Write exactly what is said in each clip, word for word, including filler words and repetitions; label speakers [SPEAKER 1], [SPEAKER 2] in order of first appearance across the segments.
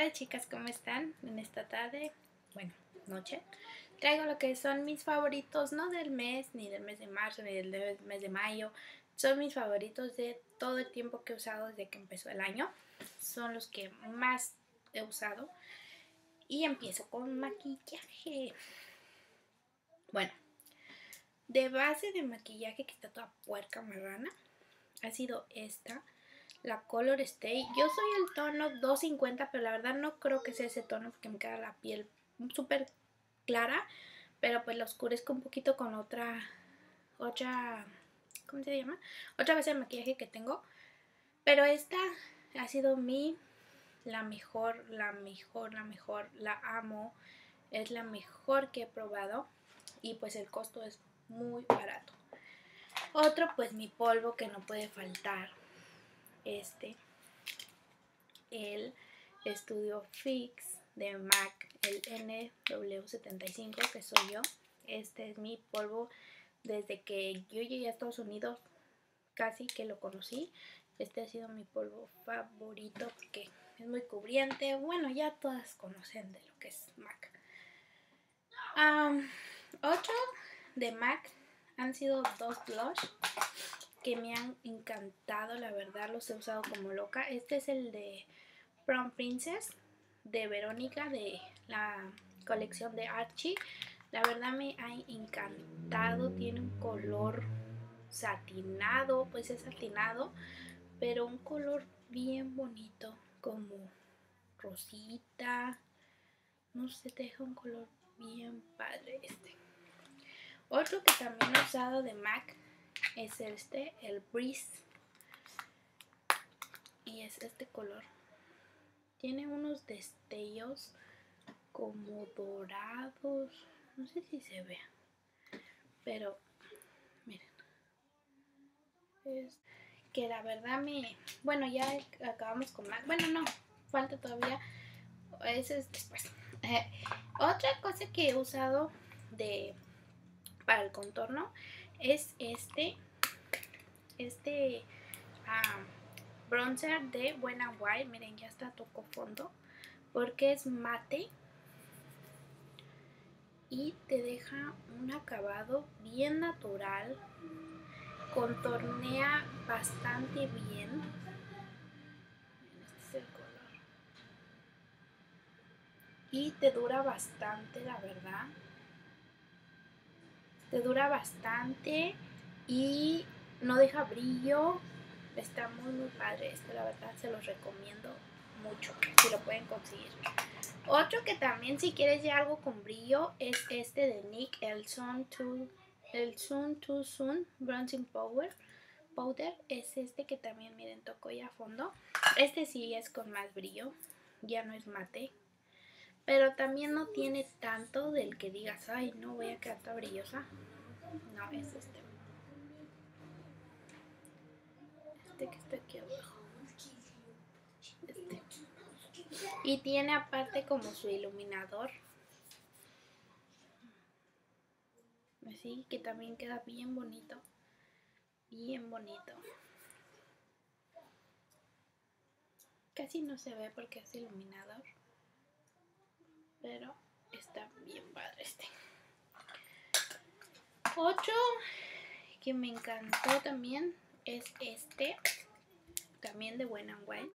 [SPEAKER 1] Hola chicas, ¿cómo están? En esta tarde, bueno, noche, traigo lo que son mis favoritos, no del mes, ni del mes de marzo, ni del mes de mayo. Son mis favoritos de todo el tiempo que he usado desde que empezó el año. Son los que más he usado. Y empiezo con maquillaje. Bueno, de base de maquillaje, que está toda puerca marrana, ha sido esta, la Color Stay. Yo soy el tono dos cincuenta, pero la verdad no creo que sea ese tono porque me queda la piel súper clara, pero pues la oscurezco un poquito con otra, otra, ¿cómo se llama? Otra base de maquillaje que tengo, pero esta ha sido mi, la mejor, la mejor, la mejor, la amo, es la mejor que he probado y pues el costo es muy barato. Otro, pues mi polvo que no puede faltar, este, el Studio Fix de MAC, el N W setenta y cinco, que soy yo. Este es mi polvo desde que yo llegué a Estados Unidos, casi que lo conocí. Este ha sido mi polvo favorito porque es muy cubriente. Bueno, ya todas conocen de lo que es MAC. Um, otro de MAC han sido dos blush que me han encantado, la verdad los he usado como loca. Este es el de Prom Princess de Verónica, de la colección de Archie. La verdad me ha encantado, tiene un color satinado, pues es satinado, pero un color bien bonito, como rosita, no sé, te deja un color bien padre este. Otro que también he usado de MAC es este, el Breeze, y es este color. Tiene unos destellos como dorados, no sé si se vea, pero miren, es que la verdad me, bueno, ya acabamos con MAC, bueno no, falta todavía, ese es después. Eh, otra cosa que he usado de para el contorno es este, este um, bronzer de Wet n Wild. Miren, ya está, tocó fondo porque es mate y te deja un acabado bien natural, contornea bastante bien. Este es el color y te dura bastante, la verdad, te dura bastante y no deja brillo. Está muy muy padre este, la verdad se los recomiendo mucho si lo pueden conseguir. Otro que también, si quieres ya algo con brillo, es este de N Y X, el Sun Too, el Sun Too Soon Bronzing Powder. Powder es este que también, miren, tocó ya a fondo. Este sí es con más brillo, ya no es mate, pero también no tiene tanto del que digas, ay, no voy a quedar tan brillosa. No, es este. Este que está aquí abajo. Este. Y tiene aparte como su iluminador. Así que también queda bien bonito. Bien bonito. Casi no se ve porque es iluminador, pero está bien padre este. Otro que me encantó también es este, también de Wet n Wild.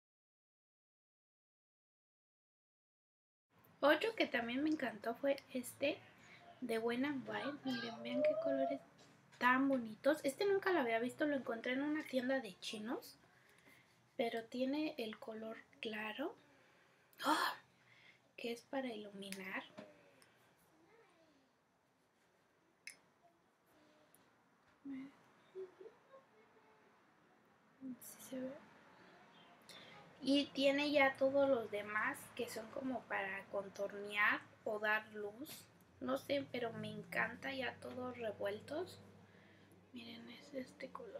[SPEAKER 1] Otro que también me encantó fue este de Wet n Wild. Miren, vean qué colores tan bonitos. Este nunca lo había visto, lo encontré en una tienda de chinos, pero tiene el color claro, ¡oh!, que es para iluminar. Si se ve. Y tiene ya todos los demás que son como para contornear o dar luz. No sé, pero me encanta ya todos revueltos. Miren, es este color.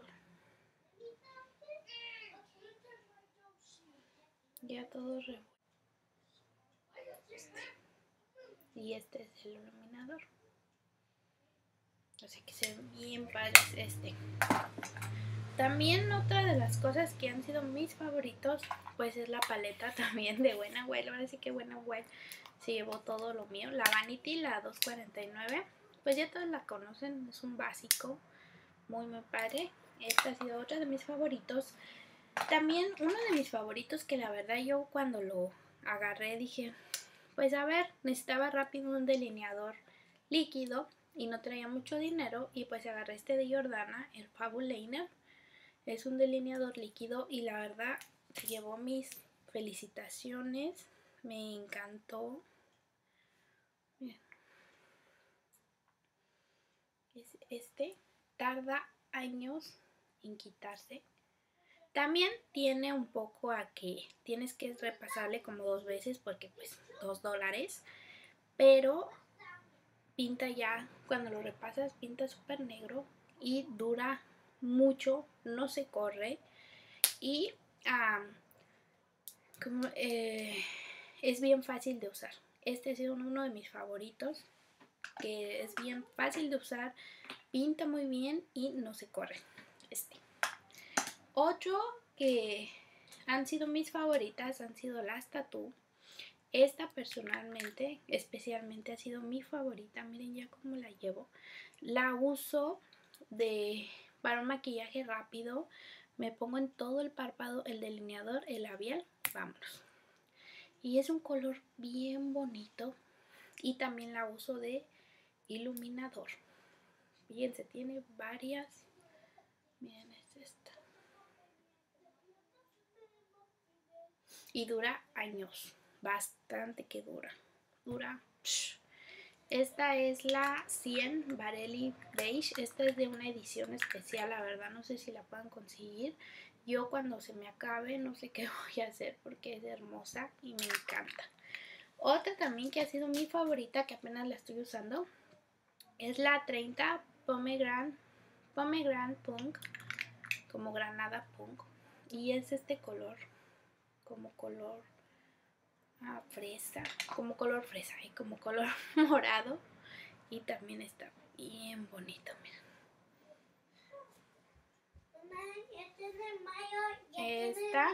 [SPEAKER 1] Ya todos revueltos. Este. Y este es el iluminador. Así que se ve bien padre este. También otra de las cosas que han sido mis favoritos, pues es la paleta también de Wet n Wild. Ahora sí que Wet n Wild se llevó todo lo mío. La Vanity, la dos cuarenta y nueve, pues ya todos la conocen, es un básico muy muy padre. Esta ha sido otra de mis favoritos. También uno de mis favoritos que la verdad yo cuando lo agarré dije, pues a ver, necesitaba rápido un delineador líquido y no traía mucho dinero, y pues agarré este de Jordana, el Fabuliner. Es un delineador líquido y la verdad se llevó mis felicitaciones, me encantó. Miren. Este tarda años en quitarse. También tiene un poco a que tienes que repasarle como dos veces porque pues dos dólares, pero pinta ya, cuando lo repasas pinta súper negro y dura mucho, no se corre y um, como, eh, es bien fácil de usar. Este ha sido uno de mis favoritos, que es bien fácil de usar, pinta muy bien y no se corre. Este otro que han sido mis favoritas han sido las Tattoo. Esta personalmente, especialmente ha sido mi favorita. Miren ya cómo la llevo. La uso de para un maquillaje rápido. Me pongo en todo el párpado el delineador, el labial. Vámonos. Y es un color bien bonito. Y también la uso de iluminador. Fíjense, tiene varias. Miren, es esta. Y dura años. Bastante que dura. Dura. Psh. Esta es la cien Barely Beige. Esta es de una edición especial. La verdad no sé si la puedan conseguir. Yo cuando se me acabe no sé qué voy a hacer porque es hermosa y me encanta. Otra también que ha sido mi favorita, que apenas la estoy usando, es la treinta Pomegranate, Pomegranate Punk. Como granada punk. Y es este color. Como color a fresa, como color fresa y como color morado, y también está bien bonito, miren. Esta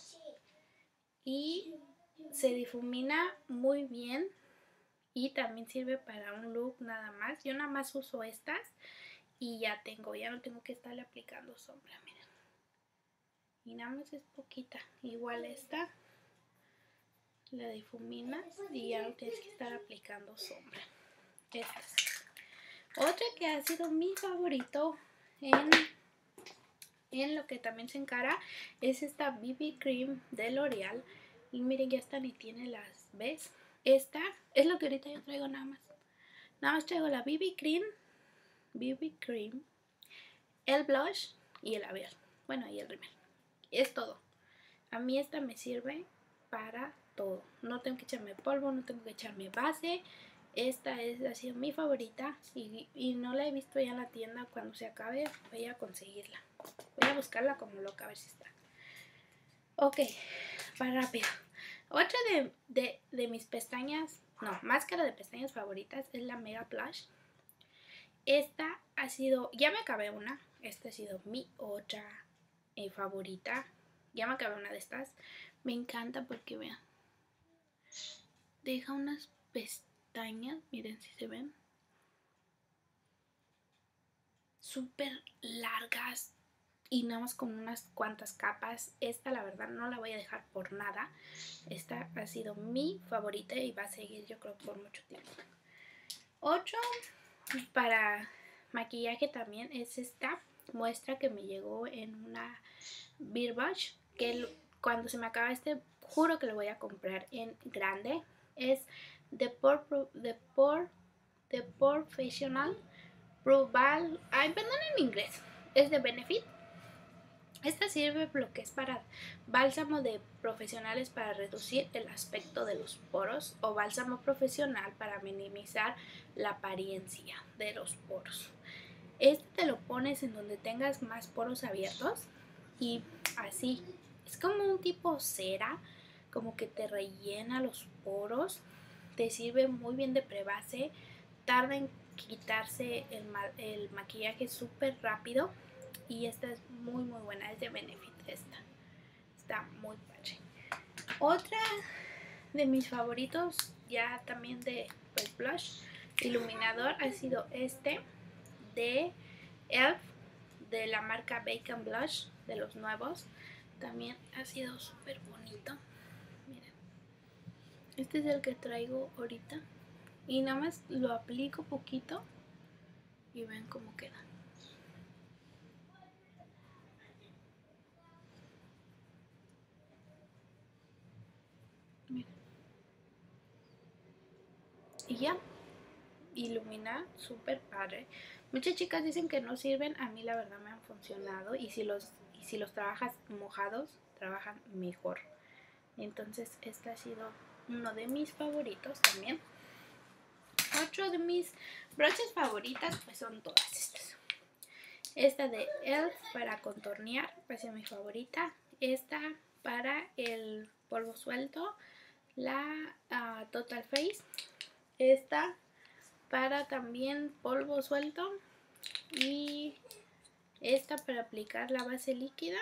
[SPEAKER 1] y se difumina muy bien y también sirve para un look nada más. Yo nada más uso estas y ya tengo, ya no tengo que estarle aplicando sombra, miren. Y nada más es poquita, igual esta la difuminas y ya no tienes que estar aplicando sombra. Estas. Otra que ha sido mi favorito en, en lo que también se encara es esta B B Cream de L'Oreal. Y miren, ya esta ni tiene las, ¿ves? Esta es lo que ahorita yo traigo nada más. Nada más traigo la B B Cream, B B Cream, el blush y el labial. Bueno, y el rímel. Es todo. A mí esta me sirve para todo. No tengo que echarme polvo, no tengo que echarme base. Esta es, ha sido mi favorita y, y no la he visto ya en la tienda. Cuando se acabe voy a conseguirla. Voy a buscarla como loca a ver si está. Ok, para rápido. Otra de, de, de mis pestañas, no, máscara de pestañas favoritas es la Mega Blush. Esta ha sido, ya me acabé una. Esta ha sido mi otra eh, favorita. Ya me acabé una de estas. Me encanta porque vean, deja unas pestañas, miren si se ven, súper largas y nada más con unas cuantas capas. Esta la verdad no la voy a dejar por nada. Esta ha sido mi favorita y va a seguir yo creo por mucho tiempo. Otro para maquillaje también es esta muestra que me llegó en una Birch, que cuando se me acaba este juro que lo voy a comprar en grande. Es The Pore, The Pore, The Professional Proval, ay, perdón en inglés, es de Benefit. Esta sirve lo que es para bálsamo de profesionales para reducir el aspecto de los poros, o bálsamo profesional para minimizar la apariencia de los poros. Este te lo pones en donde tengas más poros abiertos y así, es como un tipo cera, como que te rellena los poros, te sirve muy bien de prebase, tarda en quitarse el, ma el maquillaje súper rápido y esta es muy muy buena, es de Benefit esta. Está muy padre. Otra de mis favoritos, ya también de pues, blush, iluminador, ha sido este de e l f, de la marca Bacon Blush, de los nuevos. También ha sido súper bonito. Miren, este es el que traigo ahorita. Y nada más lo aplico poquito y ven cómo queda. Miren. Y ya, ilumina súper padre. Muchas chicas dicen que no sirven, a mí la verdad me han funcionado, y si los, y si los trabajas mojados, trabajan mejor. Entonces este ha sido uno de mis favoritos también. Otro de mis broches favoritas pues son todas estas. Esta de e l f para contornear, pues es mi favorita. Esta para el polvo suelto, la uh, Total Face. Esta para también polvo suelto, y esta para aplicar la base líquida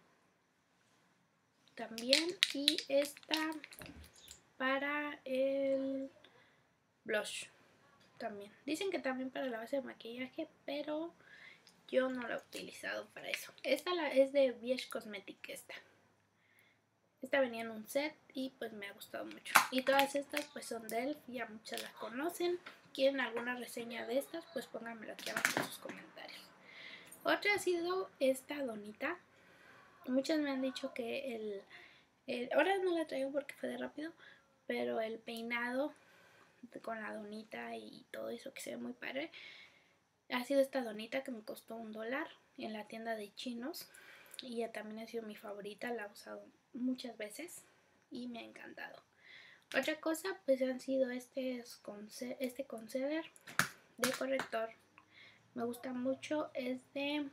[SPEAKER 1] también, y esta para el blush también. Dicen que también para la base de maquillaje, pero yo no la he utilizado para eso. Esta la, es de Viesh Cosmetic esta. Esta venía en un set y pues me ha gustado mucho. Y todas estas pues son de e l f, ya muchas las conocen. ¿Quieren alguna reseña de estas? Pues pónganmelo aquí abajo en sus comentarios. Otra ha sido esta donita. Muchas me han dicho que el, el... ahora no la traigo porque fue de rápido, pero el peinado con la donita y todo eso que se ve muy padre. Ha sido esta donita que me costó un dólar en la tienda de chinos. Y ya también ha sido mi favorita, la he usado muchas veces y me ha encantado. Otra cosa pues han sido este, este concealer de corrector. Me gusta mucho, es de...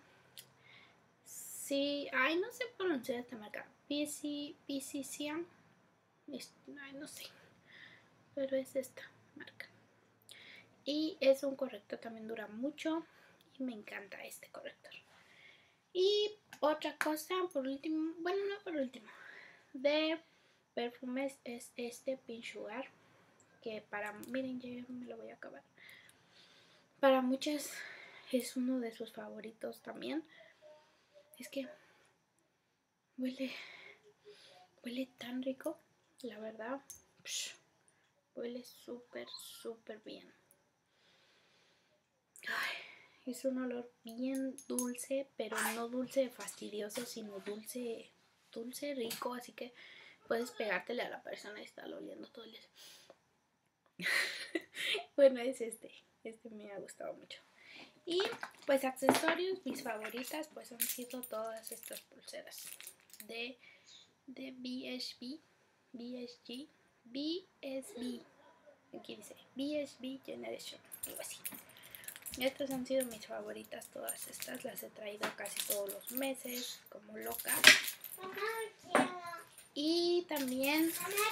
[SPEAKER 1] Sí, ay, no sé pronunciar esta marca. P C Siam. Ay, no sé. Pero es esta marca. Y es un corrector, también dura mucho. Y me encanta este corrector. Y otra cosa, por último, bueno, no por último, de perfumes es este Pink Sugar. Que para, miren, ya me lo voy a acabar. Para muchas es uno de sus favoritos también. Es que huele, huele tan rico, la verdad. Psh, huele súper, súper bien. Ay, es un olor bien dulce, pero no dulce fastidioso, sino dulce, dulce rico. Así que puedes pegártele a la persona y estar oliendo todo el día. Bueno, es este. Este me ha gustado mucho. Y pues accesorios, mis favoritas pues han sido todas estas pulseras de, de B S B, B S G, B S B, aquí dice B S B Generation, algo así. Estas han sido mis favoritas, todas estas las he traído casi todos los meses, como loca. Y también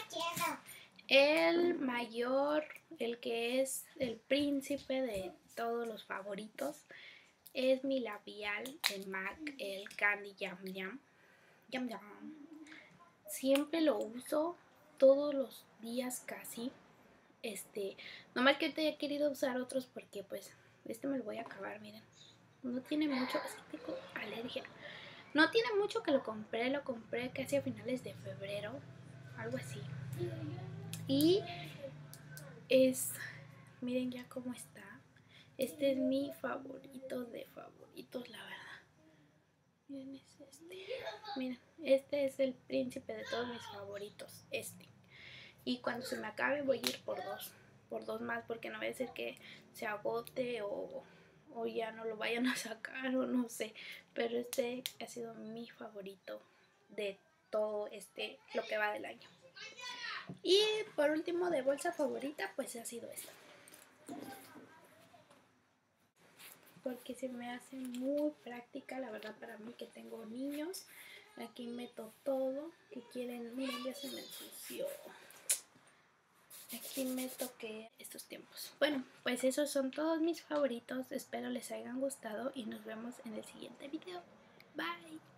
[SPEAKER 1] el mayor, el que es el príncipe de todos los favoritos, es mi labial de MAC, el Candy Yum Yum. Yum Yum. Siempre lo uso todos los días casi. Este, nomás que te he querido usar otros porque pues este me lo voy a acabar, miren. No tiene mucho, es que tengo alergia. No tiene mucho que lo compré, lo compré casi a finales de febrero, algo así. Y es, miren ya cómo está. Este es mi favorito de favoritos, la verdad. Miren, es este. Miren, este es el príncipe de todos mis favoritos, este. Y cuando se me acabe voy a ir por dos, por dos más, porque no voy a ser que se agote o, o ya no lo vayan a sacar o no sé. Pero este ha sido mi favorito de todo este, lo que va del año. Y por último, de bolsa favorita, pues ha sido esta. Porque se me hace muy práctica, la verdad, para mí que tengo niños. Aquí meto todo que quieren. Miren, ya se me ensució. aquí me toqué estos tiempos. Bueno, pues esos son todos mis favoritos. Espero les hayan gustado y nos vemos en el siguiente video. Bye.